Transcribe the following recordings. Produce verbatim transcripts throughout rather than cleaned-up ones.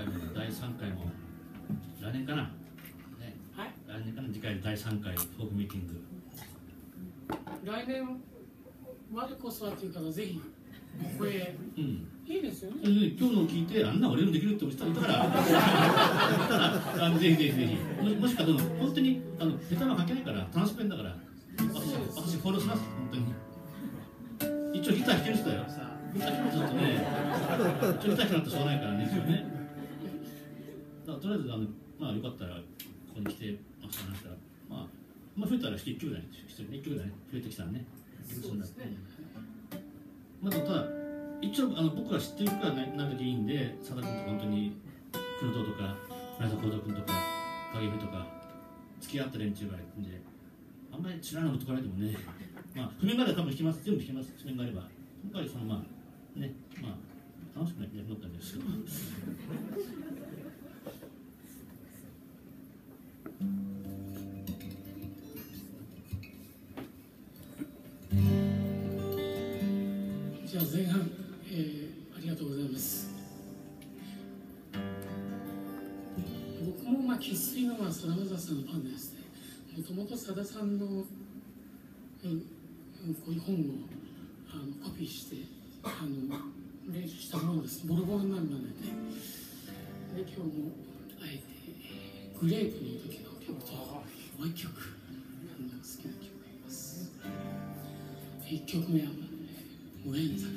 回目のだいさんかいも来年かな、ね、はい、来年かな、次回だいさんかいフォークミーティング。 来年までこそはという方ぜひこれ、うん、いいですよね。 今日の聞いてあんな俺もできるって思ったからあのぜひぜひぜひ も, もしかどの本当にあの下手は書けないから楽しめんだから私私フォローします本当に。一応ギター弾ける人だよ。ギター弾ける人だとねちょっとギター弾けなくてしょうがないからね一応ね。だからとりあえずあのまあよかったらここに来てました話したらまあまあ増えたらいっきょくだねいっきょくだね増えてきたらね。そうですね。まあ、ただ一応あの僕ら知ってるからなるだけいいんで、佐田君とか本当に黒藤とか村田幸三君とか影姫とか付き合った連中がいるんで、あんまり知らないのとかないでもね、まあ譜面があれば多分弾きます、全部弾けます、譜面があれば。やっぱりそのまあね、まあ楽しくないやるのったんですけど。 じゃあ前半、えー、ありがとうございます。僕もまあ生粋のまあさだまさしさんのファンでですね、もともとさださんの、うん、こういう本をあのコピーしてあの練習したものです。ボロボロになるまでね。で今日もあえてグレープの時の曲ともう一曲あの好きな曲があります。いっきょくめは無縁坂。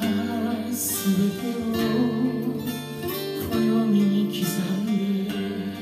すべてを暦に刻んで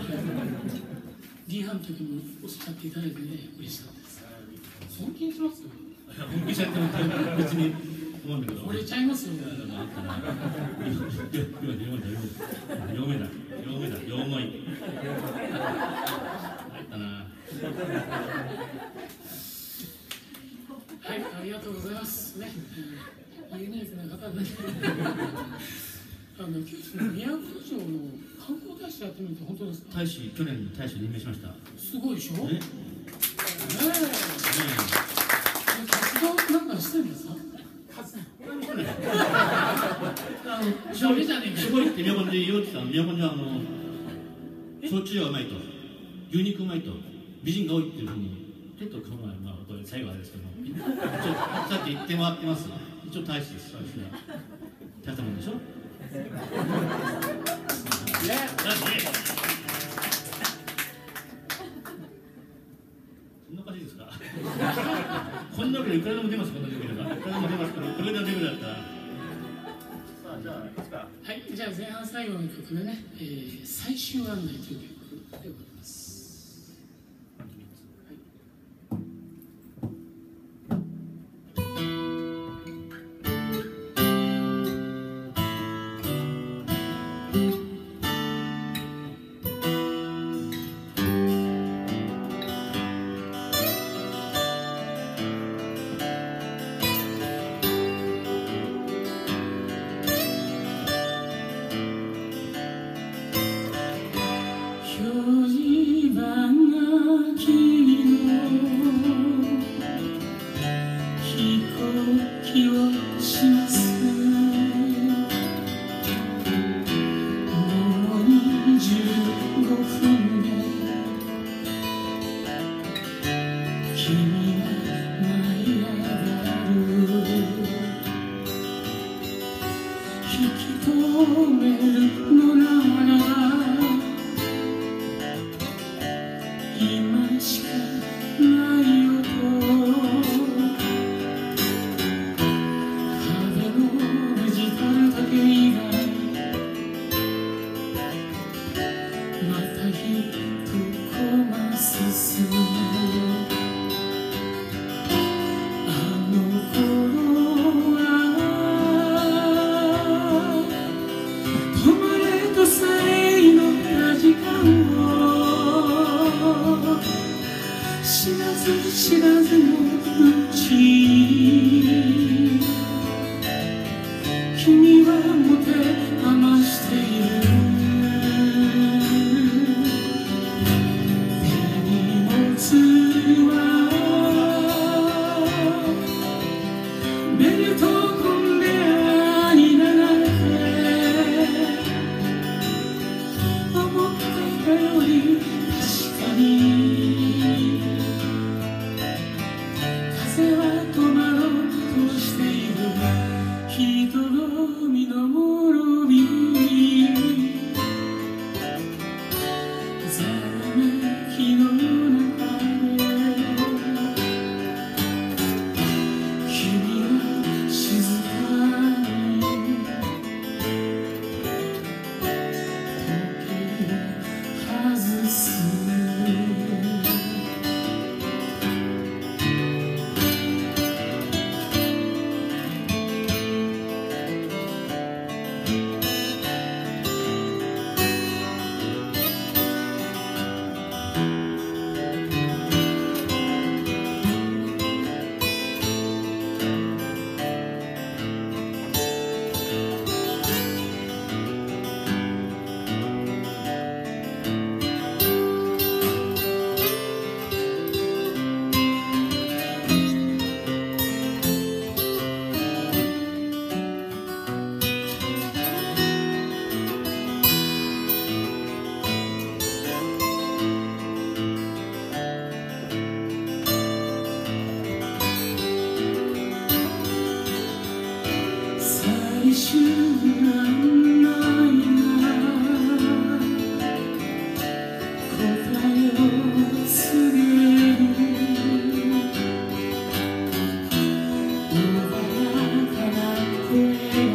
リハの時もおっしゃっていただいてね、嬉しかったです。尊敬しますよ。 本気しちゃっても別に思うんだけど。 俺ちゃいますよ。 読めだ、読めだ、読もい。入ったな。 はい、ありがとうございますね。ユニークな方で、あの宮古城の観光大使やってみて本当ですか？ 大使、去年大使任命しました。 すごいでしょ？ねえ。ねえ。 活動なんかしてるんですか？活動。あの、しょべじゃねえか。 すごいって日本で言おうって言ったの。日本にはあの焼酎がうまいと、牛肉うまいと、美人が多いっていうふうに、ちょっとこの前、まあこれ最後あれですけども、一応さっき言ってもらってます。一応大使です。そうですね。大したもんでしょ。そんな感じですか。こんなわけでいくらでも出ます、こんなレベルが。いくらでも出ますから、これがレベルだったら。さあ、じゃあ、いつか。 はい、じゃあ前半最後の曲でね、えー、最終案内という曲でございます。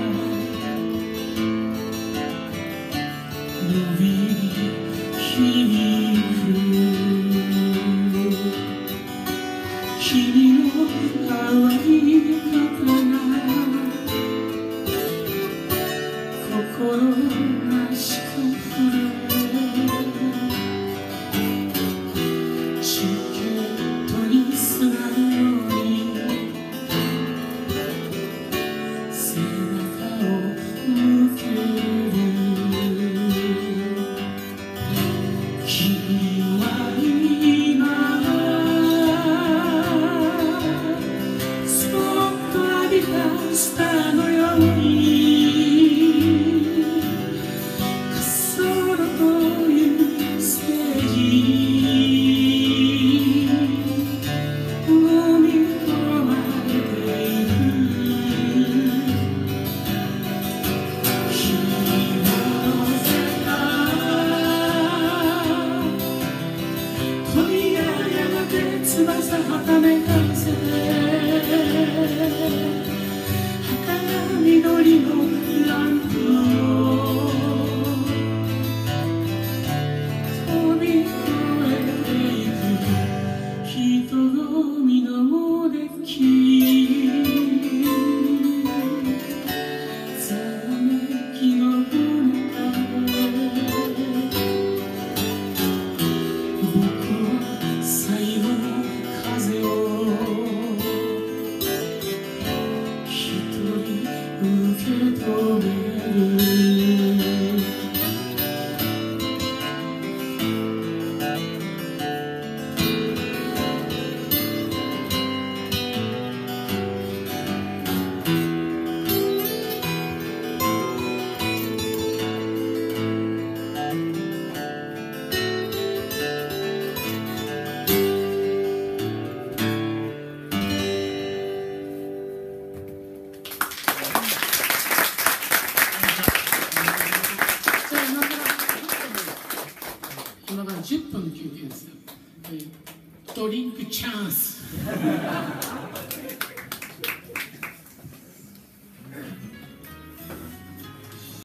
君じゅっぷんの休憩ですよ。ドリンクチャンス。